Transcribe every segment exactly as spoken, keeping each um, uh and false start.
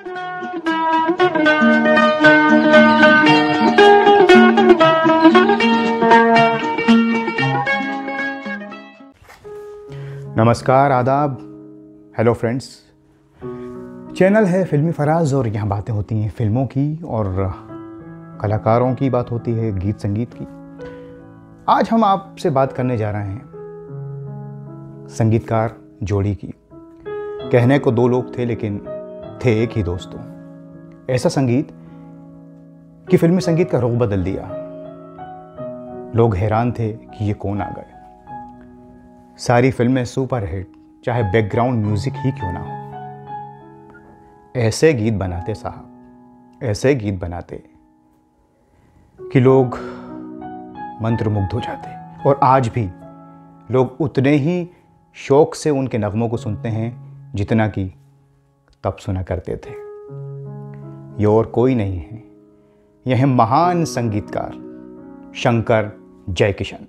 नमस्कार, आदाब, hello friends. Channel है फिल्मी फराज और यहाँ बातें होती हैं फिल्मों की और कलाकारों की बात होती है, गीत संगीत की। आज हम आपसे बात करने जा रहे हैं संगीतकार जोड़ी की। कहने को दो लोग थे लेकिन थे एक ही दोस्तों। ऐसा संगीत कि फिल्मी संगीत का रुख बदल दिया। लोग हैरान थे कि ये कौन आ गए। सारी फिल्में सुपरहिट, चाहे बैकग्राउंड म्यूजिक ही क्यों ना हो। ऐसे गीत बनाते साहब, ऐसे गीत बनाते कि लोग मंत्रमुग्ध हो जाते। और आज भी लोग उतने ही शौक से उनके नगमों को सुनते हैं जितना कि तब सुना करते थे। ये और कोई नहीं है, यह है महान संगीतकार शंकर जयकिशन।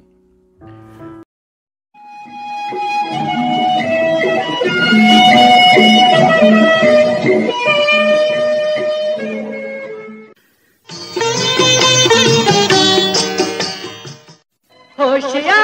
होशियार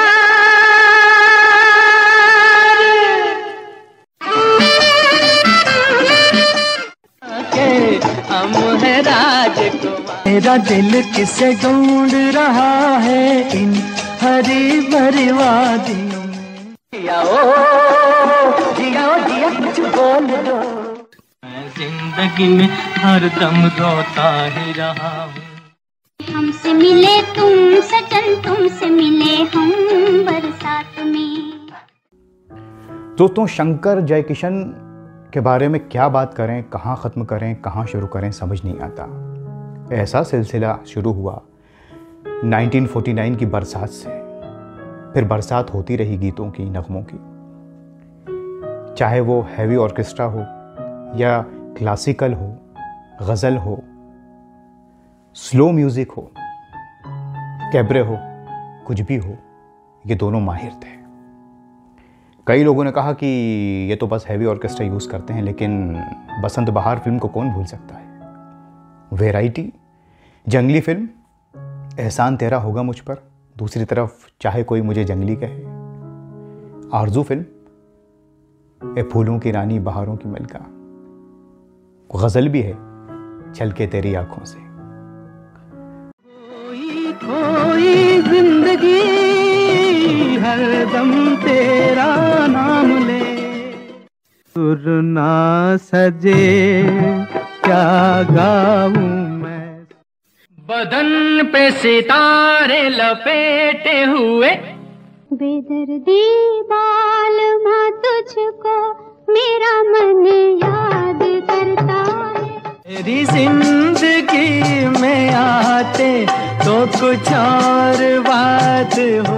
के हम है राजकुमार। मेरा दिल किसे ढूंढ रहा है इन हरी भरी वादियों में। जियाओ जियाओ जिया कुछ बोल दो। मैं जिंदगी में हरदम रोता ही रहा हूँ। हमसे मिले तुम सजन, तुमसे मिले हम बरसात में। दोस्तों, शंकर जयकिशन के बारे में क्या बात करें, कहाँ ख़त्म करें, कहाँ शुरू करें, समझ नहीं आता। ऐसा सिलसिला शुरू हुआ उन्नीस सौ उनचास की बरसात से। फिर बरसात होती रही गीतों की, नगमों की, चाहे वो हैवी ऑर्केस्ट्रा हो या क्लासिकल हो, गज़ल हो, स्लो म्यूज़िक हो, कैबरे हो, कुछ भी हो, ये दोनों माहिर थे। कई लोगों ने कहा कि ये तो बस हैवी ऑर्केस्ट्रा यूज़ करते हैं, लेकिन बसंत बहार फिल्म को कौन भूल सकता है। वैराइटी, जंगली फिल्म, एहसान तेरा होगा मुझ पर, दूसरी तरफ चाहे कोई मुझे जंगली कहे, आरज़ू फिल्म, ए फूलों की रानी बहारों की मलका, गज़ल भी है, छलके तेरी आंखों से। कोई जिंदगी हरदम तेरा नाम ले। सुर ना सजे क्या गाऊं मैं। बदन पे सितारे लपेटे हुए। बेदर्दी बाल माँ तुझको मेरा मन याद करता है। तेरी जिंदगी में आते तो कुछ और बात हो।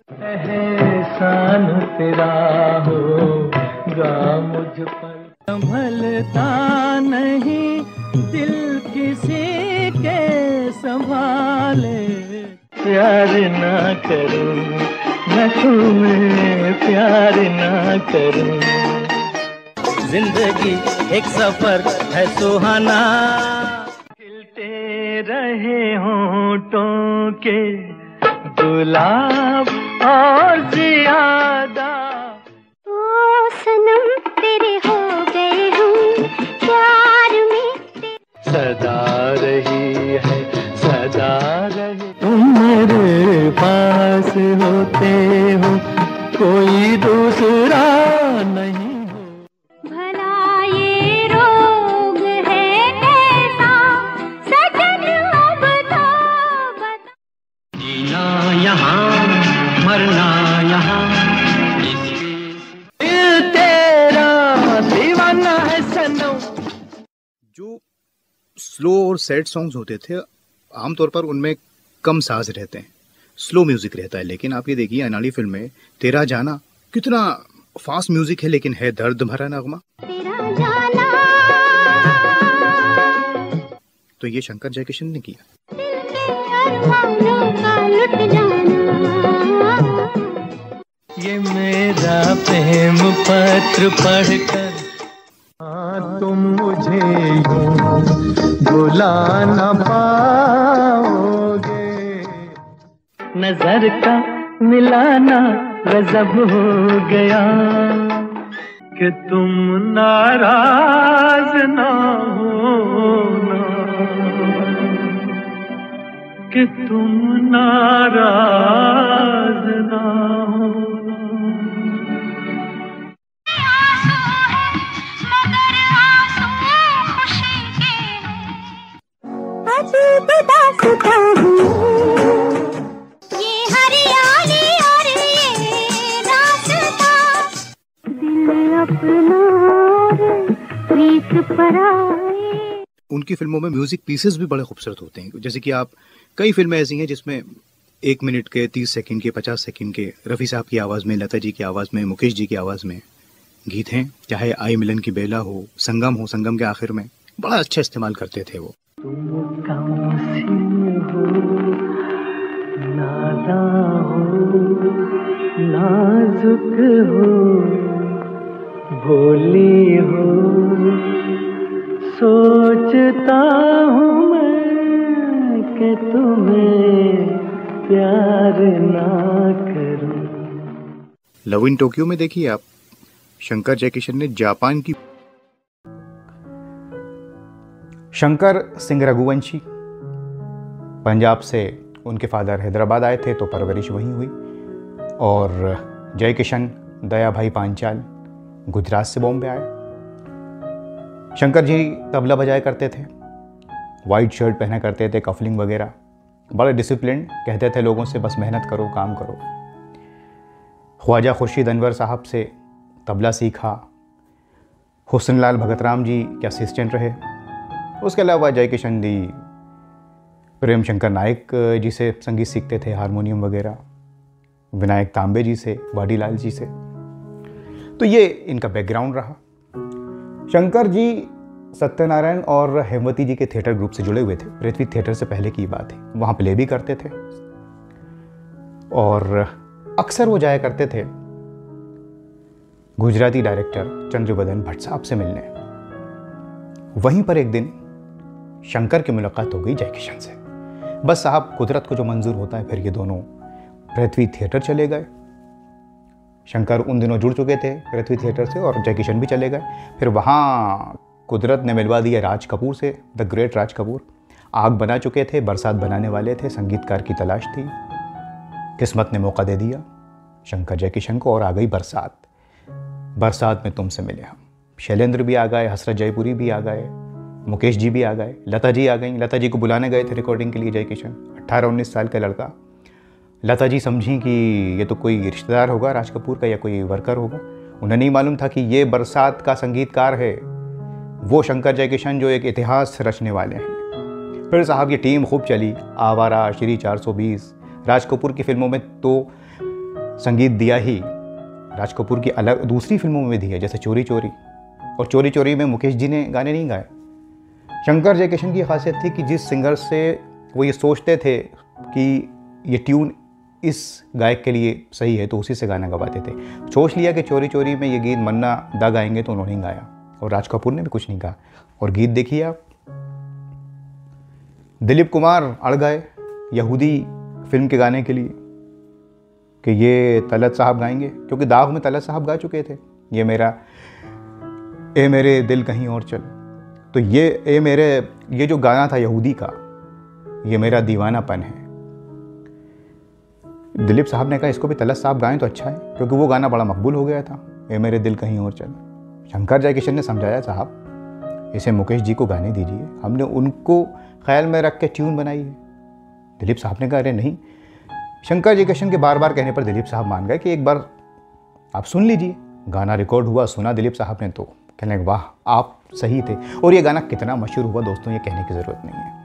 एहसान तेरा होगा मुझ पर। संभलता नहीं दिल किसी के संभाले। प्यार ना करूं मैं तुम्हें, प्यार ना करूं। जिंदगी एक सफर है सुहाना। खिलते रहे होंठों के गुलाब और ज्यादा। ओ सनम तेरे हो गए हम प्यार में। सदा रही है, सदा रही। तुम मेरे पास होते हो, कोई दूसरा नहीं। यहाँ मरना यहाँ तेरा दीवाना है सनम। जो स्लो और सैड सॉन्ग्स होते थे, आमतौर पर उनमें कम साज रहते हैं, स्लो म्यूजिक रहता है। लेकिन आप ये देखिए अनाड़ी फिल्म में तेरा जाना, कितना फास्ट म्यूजिक है लेकिन है दर्द भरा नगमा। तेरा जाना तो ये शंकर जयकिशन ने किया। ये मेरा प्रेम पत्र पढ़कर हाँ तुम मुझे मुझे यूं भुला न पाओगे। नजर का मिलाना गजब हो गया कि तुम नाराज ना होना, कि तुम नाराज ना होना। मगर आंसू खुशी के अजीब दास्तां ये हरियाली और ये रास्ता दिल अपना प्रीत पराए। उनकी फिल्मों में म्यूजिक पीसेस भी बड़े खूबसूरत होते हैं। जैसे कि आप कई फिल्में ऐसी हैं जिसमें एक मिनट के, तीस सेकंड के, पचास सेकंड के रफ़ी साहब की आवाज़ में, लता जी की आवाज़ में, मुकेश जी की आवाज़ में गीत हैं। चाहे आई मिलन की बेला हो, संगम हो, संगम के आखिर में बड़ा अच्छा इस्तेमाल करते थे वो। तुम कमसिन हो, नादा हो, नाजुक हो, भोली हो, सोचता हूँ मैं कि तुम्हें प्यार ना करूं। लव इन टोक्यो में देखिए आप, शंकर जयकिशन ने जापान की, शंकर सिंह रघुवंशी पंजाब से, उनके फादर हैदराबाद आए थे तो परवरिश वहीं हुई। और जयकिशन दया भाई पांचाल गुजरात से बॉम्बे आए। शंकर जी तबला बजाया करते थे, वाइट शर्ट पहना करते थे, कफलिंग वगैरह, बड़े डिसिप्लिन, कहते थे लोगों से बस मेहनत करो, काम करो। ख्वाजा खुर्शीद अनवर साहब से तबला सीखा। हुस्नलाल भगतराम जी के असिस्टेंट रहे। उसके अलावा जयकिशन दी प्रेम शंकर नायक जी से संगीत सीखते थे, हारमोनियम वगैरह, विनायक तांबे जी से, वाडीलाल जी से। तो ये इनका बैकग्राउंड रहा। शंकर जी सत्यनारायण और हेमवती जी के थिएटर ग्रुप से जुड़े हुए थे। पृथ्वी थिएटर से पहले की बात है, वहाँ प्ले भी करते थे और अक्सर वो जाया करते थे गुजराती डायरेक्टर चंद्रवदन भट्ट साहब से मिलने। वहीं पर एक दिन शंकर की मुलाकात हो गई जयकिशन से। बस साहब कुदरत को जो मंजूर होता है, फिर ये दोनों पृथ्वी थिएटर चले गए। शंकर उन दिनों जुड़ चुके थे पृथ्वी थिएटर से और जयकिशन भी चले गए। फिर वहाँ कुदरत ने मिलवा दिया राज कपूर से, द ग्रेट राज कपूर। आग बना चुके थे, बरसात बनाने वाले थे, संगीतकार की तलाश थी। किस्मत ने मौका दे दिया शंकर जयकिशन को और आ गई बरसात। बरसात में तुमसे मिले हम। शैलेंद्र भी आ गए, हसरत जयपुरी भी आ गए, मुकेश जी भी आ गए, लता जी आ गई। लता जी को बुलाने गए थे रिकॉर्डिंग के लिए जयकिशन, अट्ठारह उन्नीस साल का लड़का। लता जी समझी कि ये तो कोई रिश्तेदार होगा राज कपूर का या कोई वर्कर होगा। उन्हें नहीं मालूम था कि ये बरसात का संगीतकार है, वो शंकर जयकिशन जो एक इतिहास रचने वाले हैं। फिर साहब ये टीम खूब चली, आवारा, श्री चार सौ बीस, राज कपूर की फिल्मों में तो संगीत दिया ही, राज कपूर की अलग दूसरी फिल्मों में भी दिया, जैसे चोरी चोरी। और चोरी चोरी में मुकेश जी ने गाने नहीं गाए। शंकर जयकिशन की खासियत थी कि जिस सिंगर से वो ये सोचते थे कि ये ट्यून इस गायक के लिए सही है तो उसी से गाना गवाते थे। सोच लिया कि चोरी चोरी में ये गीत मन्ना दा गाएंगे तो उन्होंने गाया और राज कपूर ने भी कुछ नहीं कहा। और गीत देखिए आप, दिलीप कुमार अड़ गए यहूदी फिल्म के गाने के लिए कि ये तलत साहब गाएंगे, क्योंकि दाग में तलत साहब गा चुके थे ये मेरा ए मेरे दिल कहीं और चल। तो ये ए मेरे ये जो गाना था यहूदी का, ये मेरा दीवानापन है। दिलीप साहब ने कहा इसको भी तलत साहब गाएं तो अच्छा है, क्योंकि वो गाना बड़ा मकबूल हो गया था, ए मेरे दिल कहीं और चल। शंकर जयकिशन ने समझाया साहब इसे मुकेश जी को गाने दीजिए, हमने उनको ख्याल में रख के ट्यून बनाई है। दिलीप साहब ने कहा अरे नहीं। शंकर जयकिशन के बार बार कहने पर दिलीप साहब मान गए कि एक बार आप सुन लीजिए। गाना रिकॉर्ड हुआ, सुना दिलीप साहब ने तो कहने लगे वाह आप सही थे। और ये गाना कितना मशहूर हुआ दोस्तों, ये कहने की ज़रूरत नहीं है।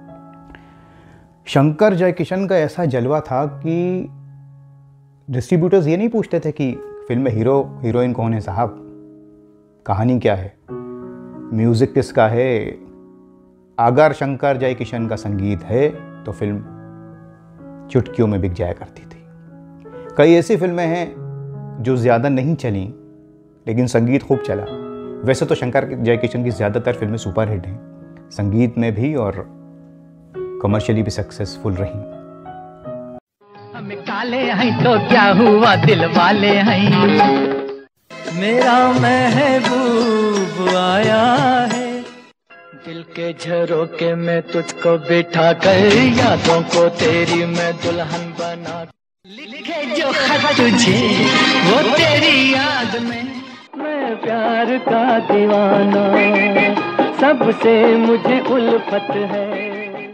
शंकर जयकिशन का ऐसा जलवा था कि डिस्ट्रीब्यूटर्स ये नहीं पूछते थे कि फिल्म में हीरो हीरोइन कौन है साहब, कहानी क्या है, म्यूज़िक किसका है। अगर शंकर जयकिशन का संगीत है तो फिल्म चुटकियों में बिक जाया करती थी। कई ऐसी फिल्में हैं जो ज़्यादा नहीं चली लेकिन संगीत खूब चला। वैसे तो शंकर जयकिशन की ज़्यादातर फिल्में सुपरहिट हैं, संगीत में भी और कमर्शियली भी सक्सेसफुल रही। हम काले हैं तो क्या हुआ, दिल वाले हैं। मेरा महबूब आया है, दिल के झरोके में तुझको बिठा कर, यादों को तेरी मैं दुल्हन बना, लिखे जो खत तुझे वो तेरी याद में। मैं प्यार का दीवाना, सबसे मुझे उल्फत है।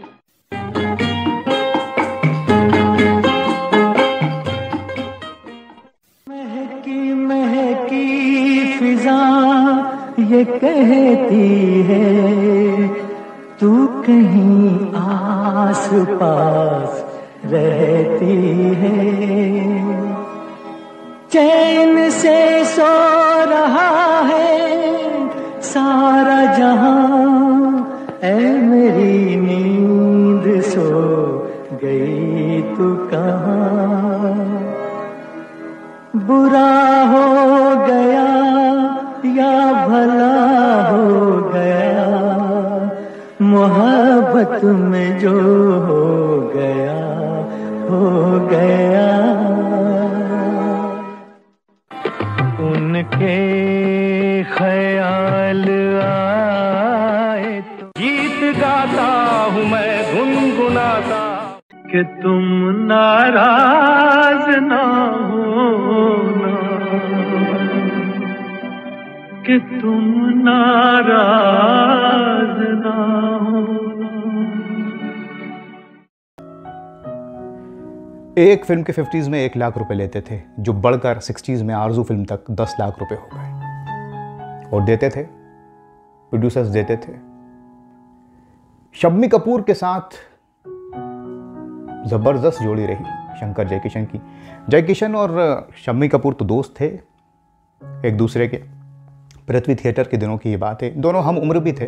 महकी महकी फिजा ये कहती है, तू कहीं आस पास रहती है। चैन से सो रहा है सारा जहां, ऐ मेरी नींद सो गई तू कहां। बुरा हो गया या भला हो गया, मोहब्बत में जो हो गया हो गया। उनके ख्याल आए तो गीत गाता हूँ मैं गुनगुनाता, कि तुम नाराज ना होना, कि तुम नाराज ना होना। एक फिल्म के फिफ्टीज़ में एक लाख रुपए लेते थे, जो बढ़कर सिक्सटीज़ में आरजू फिल्म तक दस लाख रुपए हो गए, और देते थे, प्रोड्यूसर्स देते थे। शम्मी कपूर के साथ ज़बरदस्त जोड़ी रही शंकर जयकिशन की। जयकिशन और शम्मी कपूर तो दोस्त थे एक दूसरे के, पृथ्वी थिएटर के दिनों की ये बात है, दोनों हम उम्र भी थे।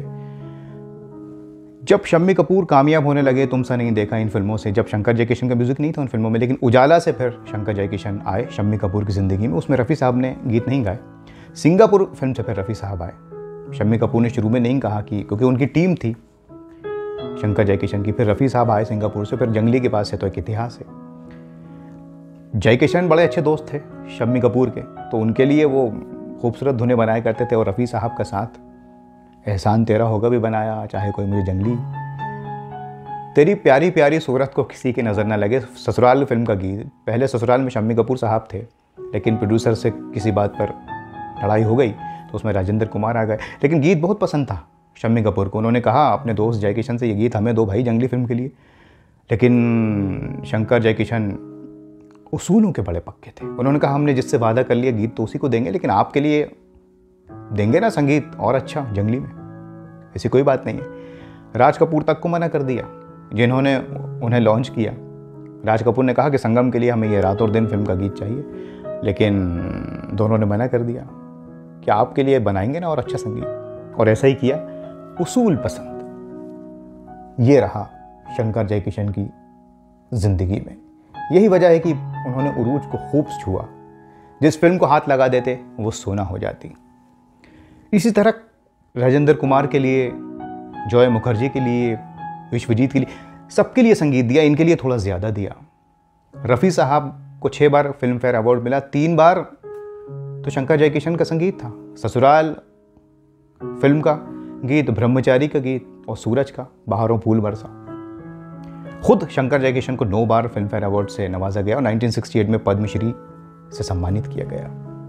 जब शम्मी कपूर कामयाब होने लगे, तुमसा नहीं देखा इन फिल्मों से, जब शंकर जयकिशन का म्यूज़िक नहीं था उन फिल्मों में, लेकिन उजाला से फिर शंकर जयकिशन आए शम्मी कपूर की ज़िंदगी में। उसमें रफ़ी साहब ने गीत नहीं गाए, सिंगापुर फिल्म से फिर रफ़ी साहब आए। शम्मी कपूर ने शुरू में नहीं कहा कि, क्योंकि उनकी टीम थी शंकर जयकिशन की, फिर रफ़ी साहब आए सिंगापुर से, फिर जंगली के पास से तो एक इतिहास है। जयकिशन बड़े अच्छे दोस्त थे शम्मी कपूर के, तो उनके लिए वो खूबसूरत धुनें बनाया करते थे, और रफ़ी साहब का साथ एहसान तेरा होगा भी बनाया, चाहे कोई मुझे जंगली, तेरी प्यारी प्यारी सूरत को किसी की नज़र न लगे, ससुराल फिल्म का गीत। पहले ससुराल में शम्मी कपूर साहब थे, लेकिन प्रोड्यूसर से किसी बात पर लड़ाई हो गई तो उसमें राजेंद्र कुमार आ गए, लेकिन गीत बहुत पसंद था शम्मी कपूर को। उन्होंने कहा अपने दोस्त जयकिशन से, ये गीत हमें दो भाई जंगली फिल्म के लिए, लेकिन शंकर जयकिशन उसूलों के बड़े पक्के थे। उन्होंने कहा हमने जिससे वादा कर लिया गीत तो उसी को देंगे, लेकिन आपके लिए देंगे ना संगीत और अच्छा जंगली में, ऐसी कोई बात नहीं है। राज कपूर तक को मना कर दिया जिन्होंने उन्हें लॉन्च किया। राज कपूर ने कहा कि संगम के लिए हमें ये रात और दिन फिल्म का गीत चाहिए, लेकिन दोनों ने मना कर दिया कि आपके लिए बनाएंगे ना और अच्छा संगीत, और ऐसा ही किया। उसूल पसंद, ये रहा शंकर जयकिशन की ज़िंदगी में। यही वजह है कि उन्होंने उरूज को खूब छुआ, जिस फिल्म को हाथ लगा देते वो सोना हो जाती। इसी तरह राजेंद्र कुमार के लिए, जॉय मुखर्जी के लिए, विश्वजीत के लिए, सबके लिए संगीत दिया, इनके लिए थोड़ा ज़्यादा दिया। रफ़ी साहब को छः बार फिल्म फेयर अवार्ड मिला, तीन बार तो शंकर जयकिशन का संगीत था। ससुराल फिल्म का गीत, ब्रह्मचारी का गीत, और सूरज का बाहरों फूल बरसा। खुद शंकर जयकिशन को नौ बार फिल्म फेयर अवार्ड से नवाजा गया और नाइनटीन सिक्सटी एट में पद्मश्री से सम्मानित किया गया।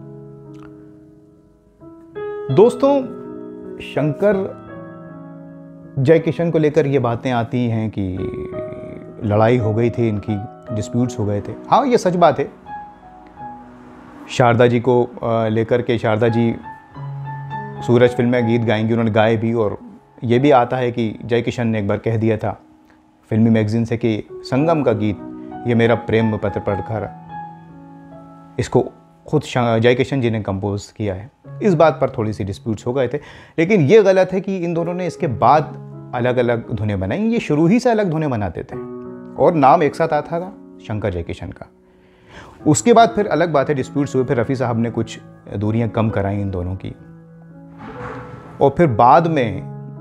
दोस्तों, शंकर जयकिशन को लेकर ये बातें आती हैं कि लड़ाई हो गई थी इनकी, डिस्प्यूट्स हो गए थे। हाँ, ये सच बात है। शारदा जी को लेकर के, शारदा जी सूरज फिल्म में गीत गाएंगी, उन्होंने गाए भी, और ये भी आता है कि जयकिशन ने एक बार कह दिया था फिल्मी मैगजीन से कि संगम का गीत, ये मेरा प्रेम पत्र पढ़कर, इसको खुद जयकिशन जी ने कंपोज किया है। इस बात पर थोड़ी सी डिस्प्यूट्स हो गए थे, लेकिन ये गलत है कि इन दोनों ने इसके बाद अलग अलग धुनें बनाई। ये शुरू ही से अलग धुनें बनाते थे और नाम एक साथ आता था शंकर जयकिशन का। उसके बाद फिर अलग बात है, डिस्प्यूट्स हुए, फिर रफ़ी साहब ने कुछ दूरियां कम कराई इन दोनों की। और फिर बाद में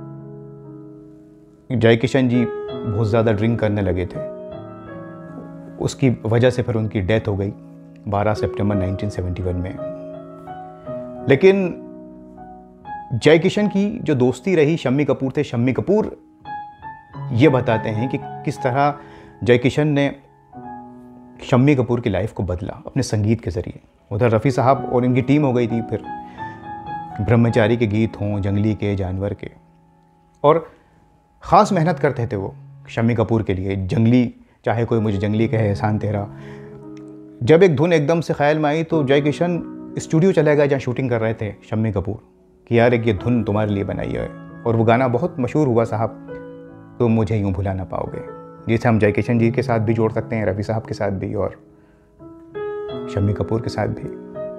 जय किशन जी बहुत ज़्यादा ड्रिंक करने लगे थे, उसकी वजह से फिर उनकी डेथ हो गई बारह सितंबर उन्नीस सौ इकहत्तर में। लेकिन जय किशन की जो दोस्ती रही, शम्मी कपूर थे, शम्मी कपूर ये बताते हैं कि किस तरह जय किशन ने शम्मी कपूर की लाइफ को बदला अपने संगीत के ज़रिए। उधर रफ़ी साहब और इनकी टीम हो गई थी, फिर ब्रह्मचारी के गीत हों, जंगली के, जानवर के, और ख़ास मेहनत करते थे वो शम्मी कपूर के लिए। जंगली, चाहे कोई मुझे जंगली कहे, एहसान तेरा, जब एक धुन एकदम से ख्याल में आई तो जय किशन स्टूडियो चला गया जहाँ शूटिंग कर रहे थे शम्मी कपूर, कि यार एक ये धुन तुम्हारे लिए बनाई है, और वो गाना बहुत मशहूर हुआ साहब, तुम मुझे यूँ भुला ना पाओगे, जिसे हम जय किशन जी के साथ भी जोड़ सकते हैं, रफ़ी साहब के साथ भी और शम्मी कपूर के साथ भी,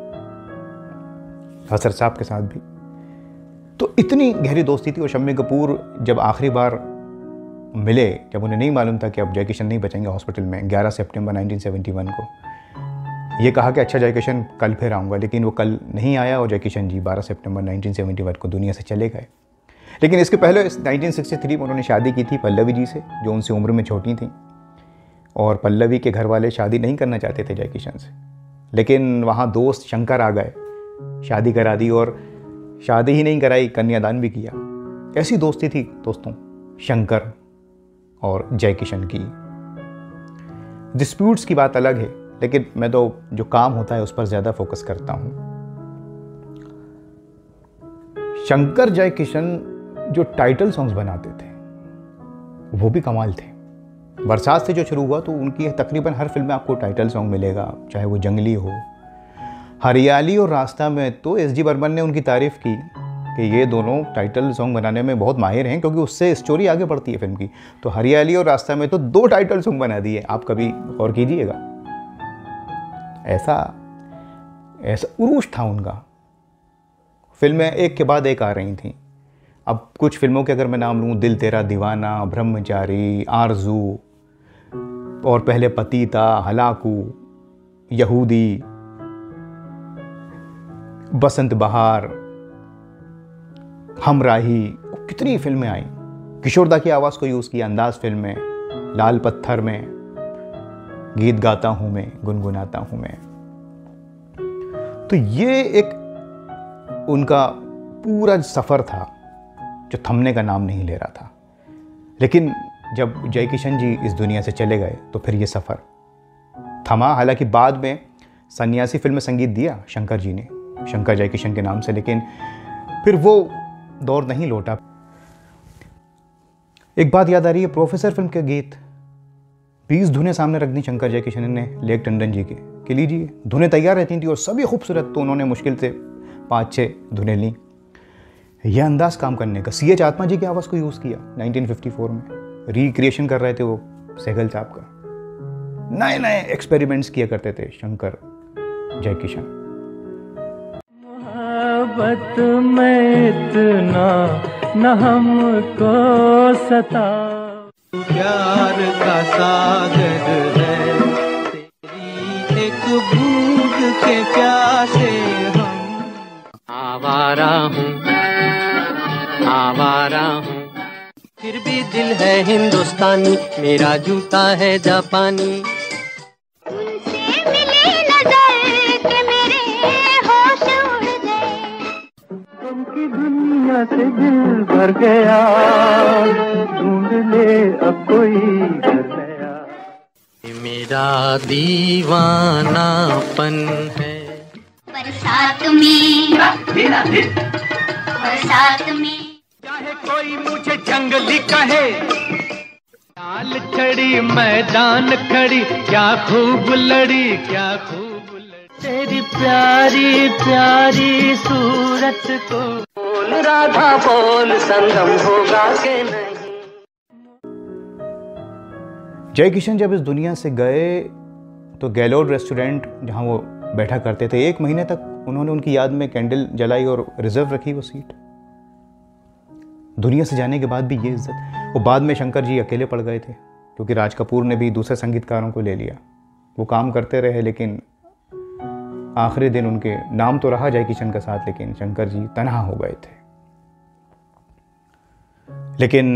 हसर साहब के साथ भी। तो इतनी गहरी दोस्ती थी। और शम्मी कपूर जब आखिरी बार मिले, जब उन्हें नहीं मालूम था कि अब जय किशन नहीं बचेंगे हॉस्पिटल में, ग्यारह सितंबर उन्नीस सौ इकहत्तर को, ये कहा कि अच्छा जय किशन कल फिर आऊँगा, लेकिन वो कल नहीं आया और जय किशन जी बारह सितंबर उन्नीस सौ इकहत्तर को दुनिया से चले गए। लेकिन इसके पहले उन्नीस सौ तिरसठ में उन्होंने शादी की थी पल्लवी जी से, जो उनसे उम्र में छोटी थी, और पल्लवी के घर वाले शादी नहीं करना चाहते थे जय किशन से, लेकिन वहाँ दोस्त शंकर आ गए, शादी करा दी, और शादी ही नहीं कराई, कन्यादान भी किया। ऐसी दोस्ती थी दोस्तों शंकर और जय किशन की। डिस्प्यूट्स की बात अलग है, लेकिन मैं तो जो काम होता है उस पर ज़्यादा फोकस करता हूँ। शंकर जय किशन जो टाइटल सॉन्ग्स बनाते थे वो भी कमाल थे। बरसात से जो शुरू हुआ तो उनकी तकरीबन हर फिल्म में आपको टाइटल सॉन्ग मिलेगा, चाहे वो जंगली हो, हरियाली और रास्ता में तो एस डी बर्मन ने उनकी तारीफ़ की कि ये दोनों टाइटल सॉन्ग बनाने में बहुत माहिर हैं, क्योंकि उससे स्टोरी आगे बढ़ती है फिल्म की। तो हरियाली और रास्ता में तो दो टाइटल सॉन्ग बना दिए, आप कभी गौर कीजिएगा। ऐसा ऐसा उरूज था उनका, फिल्में एक के बाद एक आ रही थीं। अब कुछ फिल्मों के अगर मैं नाम लूँ, दिल तेरा दीवाना, ब्रह्मचारी, आरजू, और पहले पतीता, हलाकू, यहूदी, बसंत बहार, हमराही, कितनी फिल्में आई। किशोरदा की आवाज़ को यूज़ किया अंदाज फिल्म में, लाल पत्थर में, गीत गाता हूँ मैं, गुनगुनाता हूँ मैं। तो ये एक उनका पूरा सफ़र था जो थमने का नाम नहीं ले रहा था। लेकिन जब जय किशन जी इस दुनिया से चले गए तो फिर ये सफ़र थमा। हालांकि बाद में सन्यासी फिल्म में संगीत दिया शंकर जी ने, शंकर जय किशन के नाम से, लेकिन फिर वो दौर नहीं लौटा। एक बात याद आ रही है, प्रोफेसर फिल्म के गीत बीस धुनें सामने रख दी शंकर जय किशन ने लेक टंडन जी के कि लीजिए, धुनें तैयार रहती थी और सभी खूबसूरत, तो उन्होंने मुश्किल से पाँच छः धुनें ली। यह अंदाज काम करने का। सी एच आत्मा जी की आवाज़ को यूज़ किया उन्नीस सौ चौवन में, रिक्रिएशन कर रहे थे वो सहगल साहब का। नए नए एक्सपेरिमेंट्स किया करते थे शंकर जय किशन। मोहब्बत में इतना न हमको सता, प्यार का सागर है तेरी एक बूंद के प्यासे हम। आवारा हूँ आवारा हूँ, फिर भी दिल है हिंदुस्तानी, मेरा जूता है जापानी। तुमसे मिले नजर के मेरे होश उड़ गए, तुमकी दुनिया से दिल भर गया, ढूंढ ले अब कोई घर नया। मेरा दीवानापन है बरसात में बरसात में। चाहे कोई मुझे जंगली कहे, लाल छड़ी मैदान खड़ी, क्या खूब लड़ी क्या खूब लड़ी, तेरी प्यारी प्यारी सूरत को बोल राधा बोल, संगम होगा के नहीं। जय किशन जब इस दुनिया से गए तो गैलोड रेस्टोरेंट जहाँ वो बैठा करते थे, एक महीने तक उन्होंने उनकी याद में कैंडल जलाई और रिजर्व रखी वो सीट। दुनिया से जाने के बाद भी ये इज्जत। वो बाद में शंकर जी अकेले पड़ गए थे, क्योंकि राज कपूर ने भी दूसरे संगीतकारों को ले लिया। वो काम करते रहे, लेकिन आखिरी दिन उनके नाम तो रहा जय किशन का साथ, लेकिन शंकर जी तनहा हो गए थे। लेकिन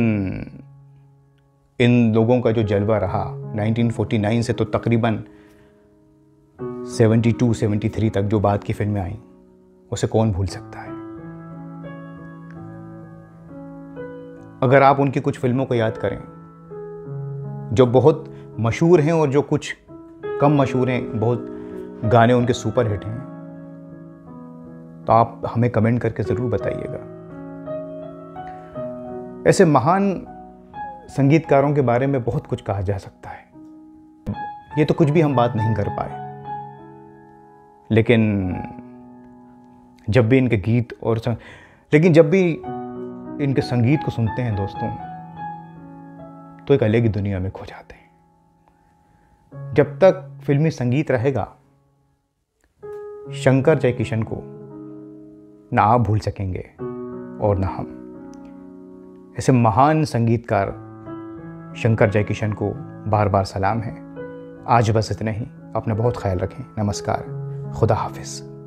इन लोगों का जो जलवा रहा नाइनटीन फोर्टी नाइन से तो तकरीबन सेवेंटी टू सेवेंटी थ्री तक जो बाद की फिल्में आई, उसे कौन भूल सकता है। अगर आप उनकी कुछ फिल्मों को याद करें जो बहुत मशहूर हैं और जो कुछ कम मशहूर हैं, बहुत गाने उनके सुपर हिट हैं, तो आप हमें कमेंट करके ज़रूर बताइएगा। ऐसे महान संगीतकारों के बारे में बहुत कुछ कहा जा सकता है, ये तो कुछ भी हम बात नहीं कर पाए, लेकिन जब भी इनके गीत और संग... लेकिन जब भी इनके संगीत को सुनते हैं दोस्तों, तो एक अलग ही दुनिया में खो जाते हैं। जब तक फिल्मी संगीत रहेगा, शंकर जयकिशन को ना आप भूल सकेंगे और ना हम। ऐसे महान संगीतकार शंकर जयकिशन को बार बार सलाम है। आज बस इतना ही। अपना बहुत ख्याल रखें। नमस्कार। खुदा हाफिज़।